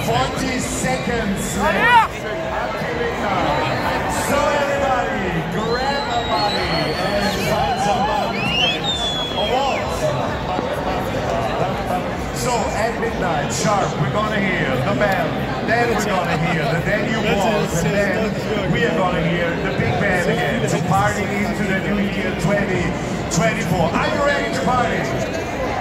40 seconds left until midnight. So everybody, grab a body and find somebody a waltz. So at midnight, sharp, we're gonna hear the band. Then we're gonna hear the Danube Waltz, and then we are gonna hear the big band again to party into the new year 2024. Are you ready to party?